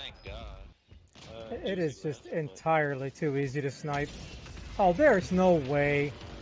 Thank God. It Juicy is breath, just but entirely too easy to snipe. Oh, there's no way.